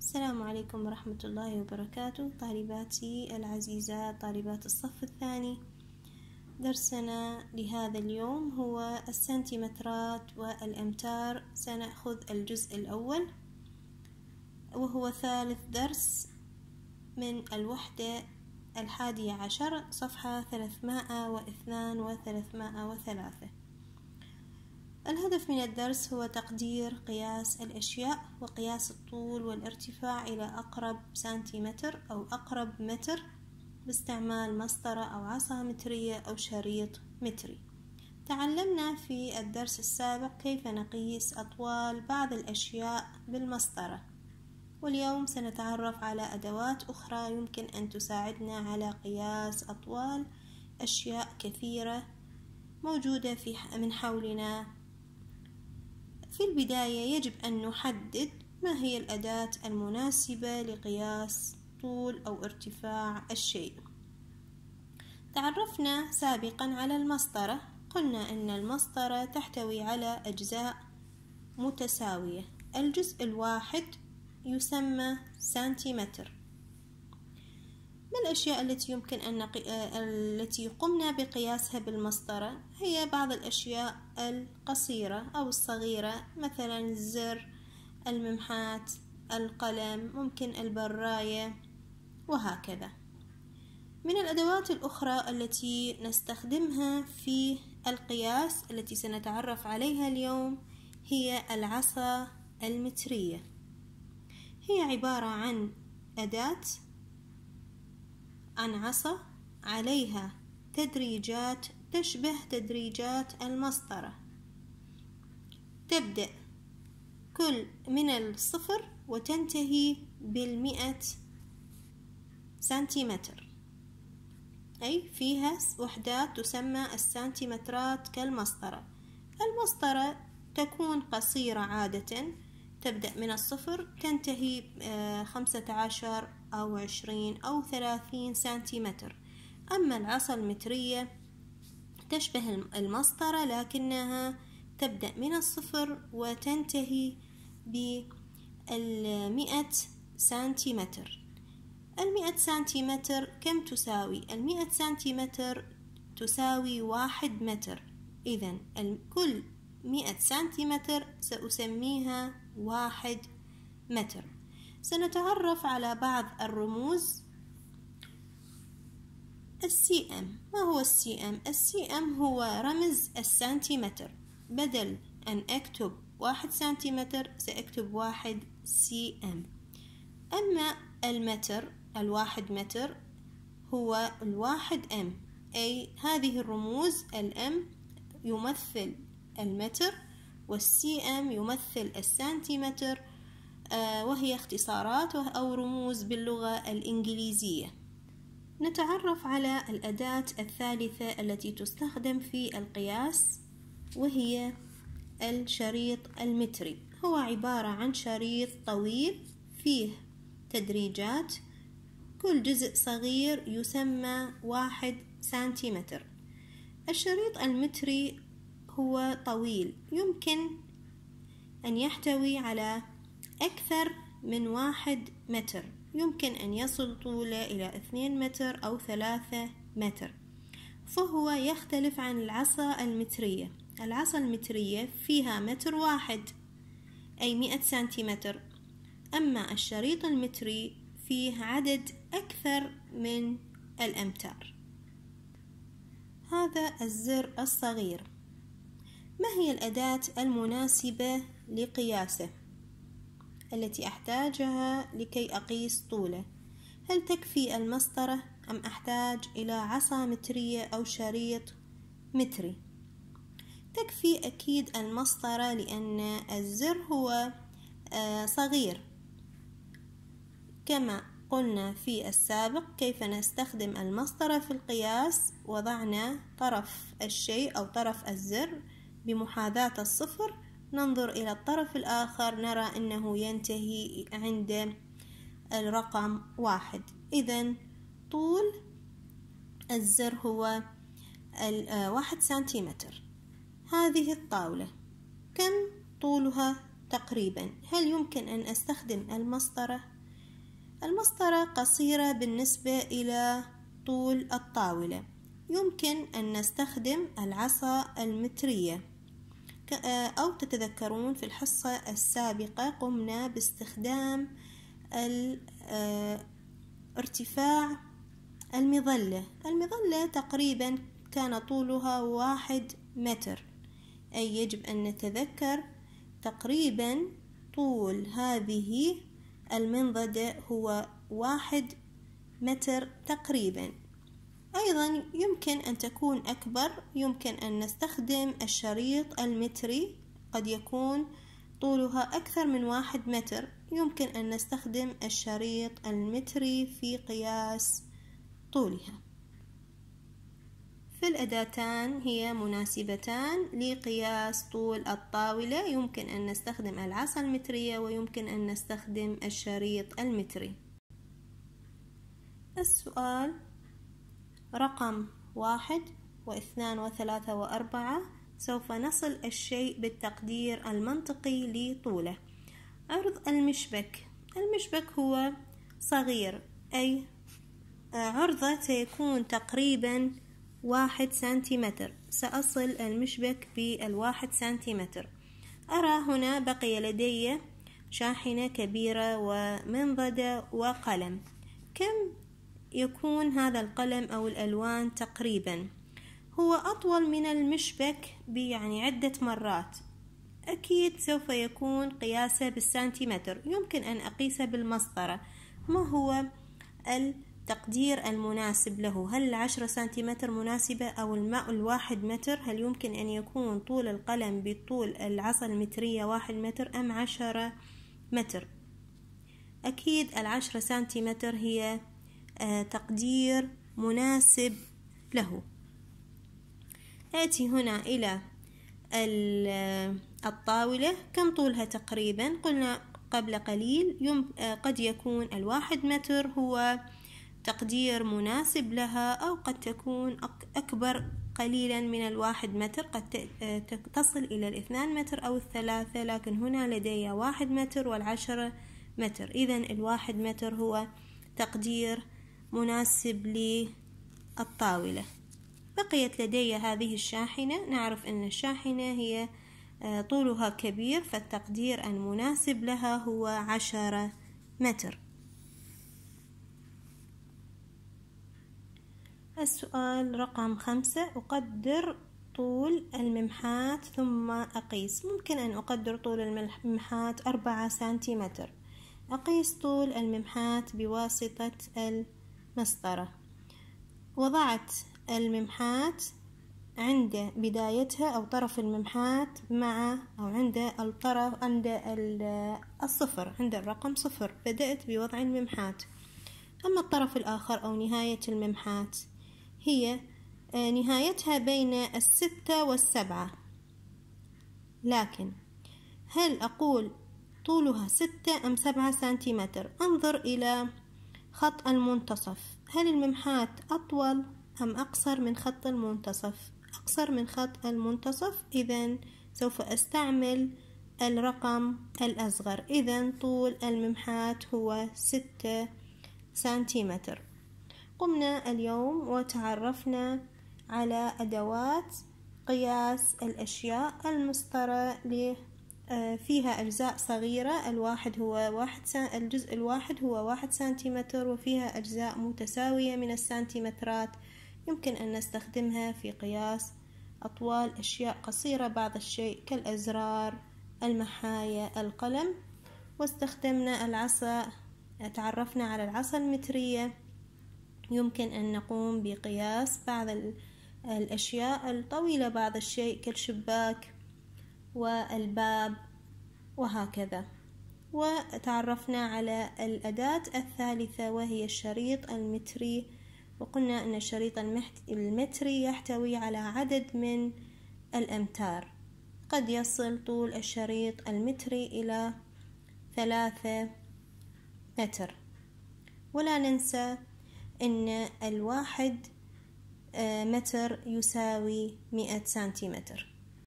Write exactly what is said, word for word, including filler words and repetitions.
السلام عليكم ورحمة الله وبركاته. طالباتي العزيزات طالبات الصف الثاني، درسنا لهذا اليوم هو السنتيمترات والأمتار. سنأخذ الجزء الأول وهو ثالث درس من الوحدة الحادية عشر، صفحة ثلاثمائة واثنان وثلاثمائة وثلاثة. الهدف من الدرس هو تقدير قياس الأشياء وقياس الطول والارتفاع إلى أقرب سنتيمتر أو أقرب متر باستعمال مسطرة أو عصا مترية أو شريط متري. تعلمنا في الدرس السابق كيف نقيس أطوال بعض الأشياء بالمسطرة، واليوم سنتعرف على أدوات أخرى يمكن أن تساعدنا على قياس أطوال أشياء كثيرة موجودة في من حولنا. في البداية يجب أن نحدد ما هي الأداة المناسبة لقياس طول أو ارتفاع الشيء. تعرفنا سابقا على المسطرة، قلنا أن المسطرة تحتوي على أجزاء متساوية. الجزء الواحد يسمى سنتيمتر. ما الأشياء التي يمكن أن نقي... التي قمنا بقياسها بالمسطرة؟ هي بعض الأشياء القصيرة أو الصغيرة، مثلا الزر، الممحات، القلم، ممكن البراية وهكذا. من الأدوات الأخرى التي نستخدمها في القياس التي سنتعرف عليها اليوم هي العصا المترية. هي عبارة عن أداة عن عصا عليها تدريجات تشبه تدريجات المسطرة، تبدأ كل من الصفر وتنتهي بالمئة سنتيمتر، أي فيها وحدات تسمى السنتيمترات كالمسطرة. المسطرة تكون قصيرة عادة، تبدأ من الصفر تنتهي خمسة عشر أو عشرين أو ثلاثين سنتيمتر. أما العصا المترية تشبه المسطرة لكنها تبدأ من الصفر وتنتهي بالمئة سنتيمتر. المئة سنتيمتر كم تساوي؟ المئة سنتيمتر تساوي واحد متر. إذن كل مئة سنتيمتر سأسميها واحد متر. سنتعرف على بعض الرموز. السي ام. ما هو السي ام؟ السي ام هو رمز السنتيمتر. بدل أن أكتب واحد سنتيمتر سأكتب واحد سي ام. أما المتر، الواحد متر هو الواحد ام، أي هذه الرموز. الام يمثل المتر والسي ام يمثل السنتيمتر، وهي اختصارات أو رموز باللغة الإنجليزية. نتعرف على الأداة الثالثة التي تستخدم في القياس وهي الشريط المتري. هو عبارة عن شريط طويل فيه تدريجات، كل جزء صغير يسمى واحد سنتيمتر. الشريط المتري هو طويل، يمكن أن يحتوي على أكثر من واحد متر، يمكن أن يصل طوله إلى اثنين متر أو ثلاثة متر، فهو يختلف عن العصا المترية. العصا المترية فيها متر واحد أي مئة سنتيمتر، أما الشريط المتري فيه عدد أكثر من الأمتار. هذا الزر الصغير. ما هي الأداة المناسبة لقياسه التي أحتاجها لكي أقيس طوله؟ هل تكفي المسطرة أم أحتاج إلى عصا مترية أو شريط متري؟ تكفي أكيد المسطرة، لأن الزر هو صغير. كما قلنا في السابق كيف نستخدم المسطرة في القياس، وضعنا طرف الشيء أو طرف الزر بمحاذاة الصفر، ننظر إلى الطرف الآخر نرى أنه ينتهي عند الرقم واحد. إذن طول الزر هو واحد سنتيمتر. هذه الطاولة كم طولها تقريبا. هل يمكن أن أستخدم المسطرة؟ المسطرة قصيرة بالنسبة إلى طول الطاولة. يمكن أن نستخدم العصا المترية، أو تتذكرون في الحصة السابقة قمنا باستخدام ارتفاع المظلة. المظلة تقريبا كان طولها واحد متر، أي يجب أن نتذكر تقريبا طول هذه المنضدة هو واحد متر تقريبا. أيضا يمكن أن تكون أكبر، يمكن أن نستخدم الشريط المتري، قد يكون طولها أكثر من واحد متر، يمكن أن نستخدم الشريط المتري في قياس طولها. فالأداتان هي مناسبتان لقياس طول الطاولة، يمكن أن نستخدم العصا المترية ويمكن أن نستخدم الشريط المتري. السؤال رقم واحد واثنان وثلاثة وأربعة، سوف نصل الشيء بالتقدير المنطقي لطوله. عرض المشبك. المشبك هو صغير، أي عرضه سيكون تقريبا واحد سنتيمتر. سأصل المشبك بالواحد سنتيمتر. أرى هنا بقي لدي شاحنة كبيرة ومنضدة وقلم. كم يكون هذا القلم أو الألوان تقريبا؟ هو أطول من المشبك يعني عدة مرات، أكيد سوف يكون قياسه بالسنتيمتر. يمكن أن أقيسه بالمسطرة. ما هو التقدير المناسب له؟ هل العشرة سنتيمتر مناسبة أو الماء الواحد متر؟ هل يمكن أن يكون طول القلم بطول العصا المترية واحد متر أم عشرة متر؟ أكيد العشرة سنتيمتر هي آه تقدير مناسب له. آتي هنا إلى الطاولة. كم طولها تقريبا؟ قلنا قبل قليل يم قد يكون الواحد متر هو تقدير مناسب لها، أو قد تكون أكبر قليلا من الواحد متر، قد تصل إلى الاثنان متر أو الثلاثة، لكن هنا لدي واحد متر والعشرة متر، إذن الواحد متر هو تقدير مناسب للطاولة. بقيت لدي هذه الشاحنة. نعرف أن الشاحنة هي طولها كبير، فالتقدير المناسب لها هو عشرة متر. السؤال رقم خمسة، أقدر طول الممحات ثم أقيس. ممكن أن أقدر طول الممحات أربعة سنتيمتر. أقيس طول الممحات بواسطة المسطرة. وضعت الممحات عند بدايتها أو طرف الممحات مع أو عند الطرف عند الصفر، عند الرقم صفر بدأت بوضع الممحات. أما الطرف الآخر أو نهاية الممحات هي نهايتها بين الستة والسبعة، لكن هل أقول طولها ستة أم سبعة سنتيمتر؟ أنظر إلى خط المنتصف. هل الممحات أطول أم أقصر من خط المنتصف؟ أقصر من خط المنتصف، إذن سوف أستعمل الرقم الأصغر. إذن طول الممحات هو ستة سنتيمتر. قمنا اليوم وتعرفنا على أدوات قياس الأشياء. المسطرة فيها أجزاء صغيرة، الواحد هو واحد الجزء الواحد هو واحد سنتيمتر، وفيها أجزاء متساوية من السنتيمترات يمكن أن نستخدمها في قياس أطوال أشياء قصيرة بعض الشيء كالأزرار، المحايا، القلم. واستخدمنا العصا، تعرفنا على العصا المترية، يمكن أن نقوم بقياس بعض الأشياء الطويلة بعض الشيء كالشباك والباب وهكذا. وتعرفنا على الأداة الثالثة وهي الشريط المتري، وقلنا أن الشريط المتري يحتوي على عدد من الأمتار، قد يصل طول الشريط المتري إلى ثلاثة متر. ولا ننسى أن الواحد متر يساوي مئة سنتيمتر.